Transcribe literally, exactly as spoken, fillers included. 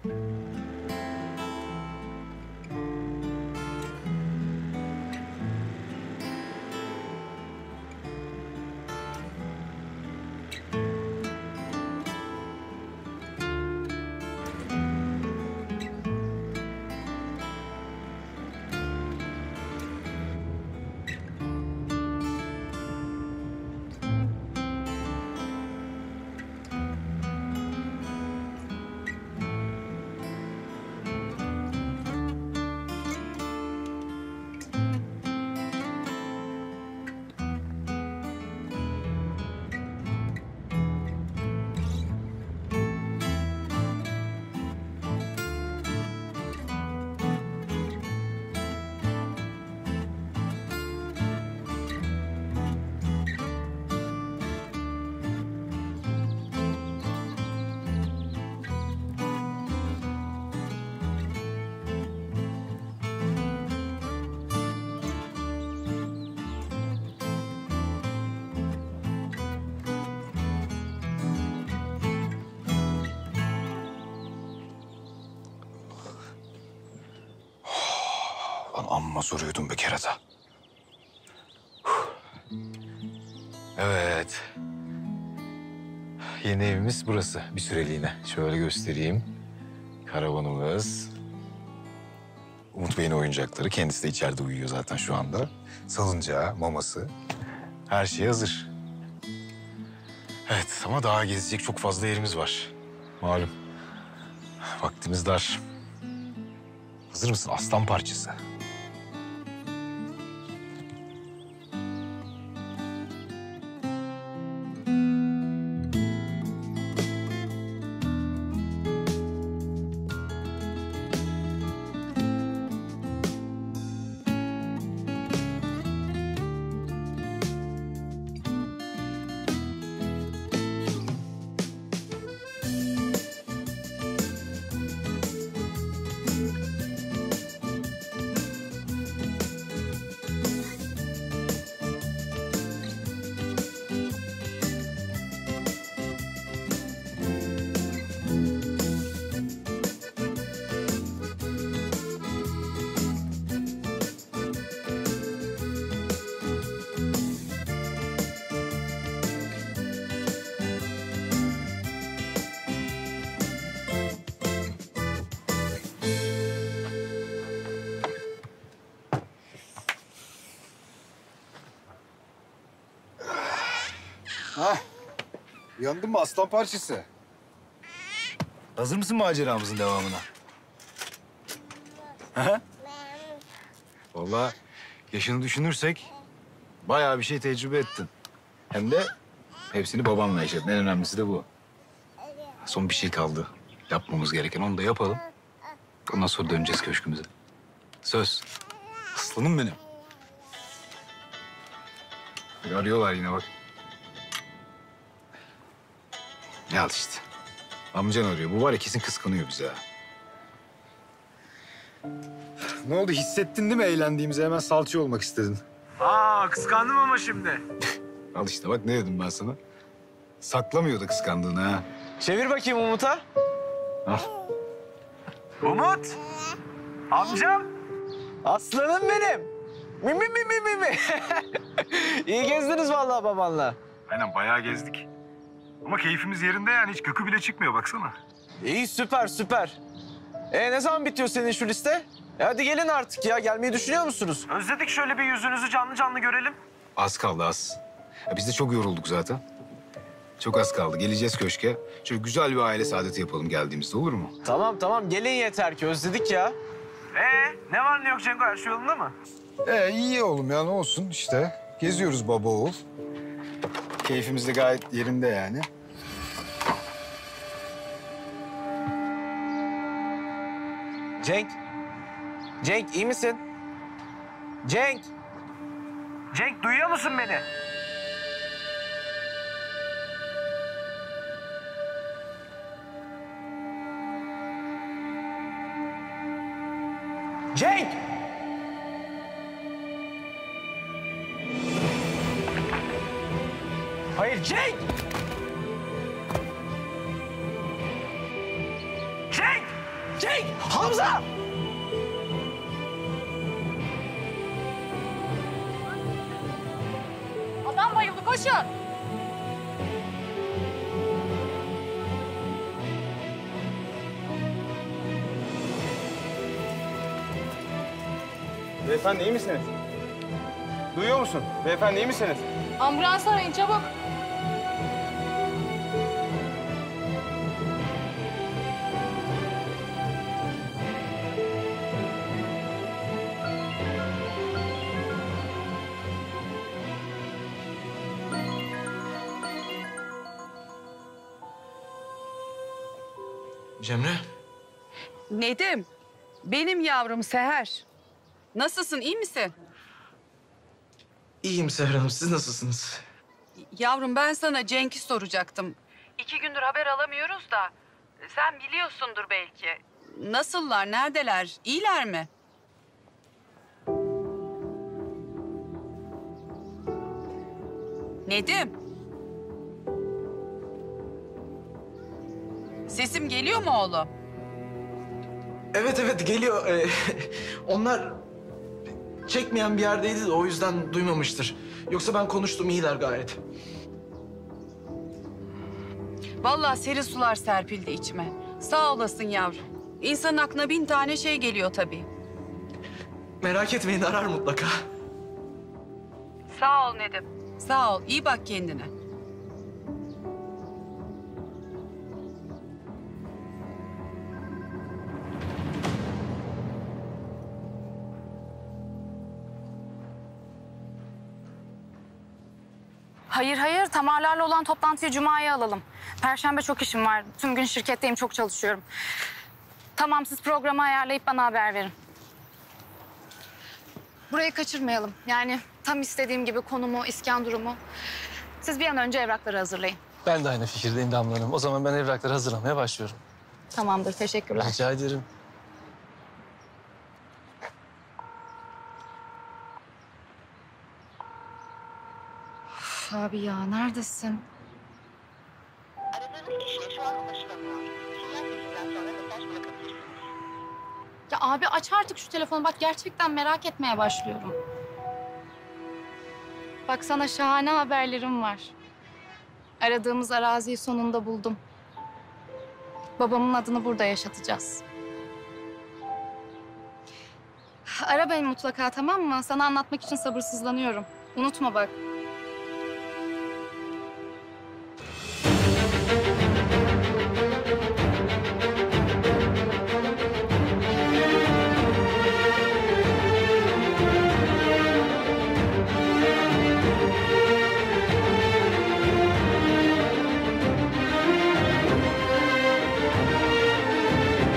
Lan amma zor uyudum bir kere de. Evet. Yeni evimiz burası bir süreliğine. Şöyle göstereyim. Karavanımız. Umut Bey'in oyuncakları. Kendisi de içeride uyuyor zaten şu anda. Salıncağı, maması. Her şey hazır. Evet ama daha gezecek çok fazla yerimiz var. Malum. Vaktimiz dar. Hazır mısın aslan parçası? Hah, uyandın mı aslan parçası? Hazır mısın maceramızın devamına? Ha? Vallahi yaşını düşünürsek bayağı bir şey tecrübe ettin. Hem de hepsini babanla yaşadın. En önemlisi de bu. Son bir şey kaldı. Yapmamız gereken onu da yapalım. Ondan sonra döneceğiz köşkümüze. Söz. Aslanım benim. Arıyorlar yine bak. Ne al işte. Amcan arıyor. Bu var ya kesin kıskanıyor bizi ha. Ne oldu? Hissettin değil mi eğlendiğimizi? Hemen salça olmak istedin. Aa, kıskandım ama şimdi. Al işte bak ne dedim ben sana. Saklamıyordu kıskandığını ha. Çevir bakayım Umut'a. Al. Umut! Amcam! Aslanım benim! Mi mi mi mi mi mi! İyi gezdiniz vallahi babanla. Aynen bayağı gezdik. Ama keyfimiz yerinde yani hiç gıkı bile çıkmıyor baksana. İyi süper süper. E ne zaman bitiyor senin şu liste? E hadi gelin artık ya. Gelmeyi düşünüyor musunuz? Özledik şöyle bir yüzünüzü canlı canlı görelim. Az kaldı az. Ya biz de çok yorulduk zaten. Çok az kaldı. Geleceğiz köşke. Şöyle güzel bir aile saadeti yapalım geldiğimizde olur mu? Tamam tamam gelin yeter ki özledik ya. Ee ne var ne yok Cengo, her şey yolunda mı? Ee iyi oğlum ya ne olsun işte. Geziyoruz baba oğul. Keyfimiz de gayet yerinde yani. Cenk. Cenk iyi misin? Cenk. Cenk duyuyor musun beni? Cenk! Hayır Cenk! Cenk! Cenk! Hamza! Adam bayıldı, koşun. Beyefendi iyi misiniz? Duyuyor musun? Beyefendi iyi misiniz? Ambulans arayın çabuk. Cemre. Nedim, benim yavrum Seher. Nasılsın, iyi misin? İyiyim Seher Hanım. Siz nasılsınız? Yavrum ben sana Cenk'i soracaktım. İki gündür haber alamıyoruz da sen biliyorsundur belki. Nasıllar, neredeler, iyiler mi? Nedim. Sesim geliyor mu oğlum? Evet evet geliyor. Ee, onlar çekmeyen bir yerdeydi de o yüzden duymamıştır. Yoksa ben konuştum, iyiler gayet. Vallahi serin sular serpildi içime. Sağ olasın yavrum. İnsanın aklına bin tane şey geliyor tabii. Merak etmeyin, arar mutlaka. Sağ ol Nedim. Sağ ol. İyi bak kendine. Hayır hayır, Tamarlarla olan toplantıyı Cuma'ya alalım. Perşembe çok işim var. Tüm gün şirketteyim, çok çalışıyorum. Tamam, siz programı ayarlayıp bana haber verin. Burayı kaçırmayalım. Yani tam istediğim gibi konumu, iskan durumu. Siz bir an önce evrakları hazırlayın. Ben de aynı fikirdeyim Damla Hanım. O zaman ben evrakları hazırlamaya başlıyorum. Tamamdır, teşekkürler. Rica ederim. Üf, abi ya, neredesin? Aradığınız kişiye şu an ulaşılamıyor. Sinyal sesinden sonra mesaj bırakabilirsiniz. Ya abi aç artık şu telefonu. Bak gerçekten merak etmeye başlıyorum. Bak sana şahane haberlerim var. Aradığımız araziyi sonunda buldum. Babamın adını burada yaşatacağız. Ara beni mutlaka, tamam mı? Sana anlatmak için sabırsızlanıyorum. Unutma bak.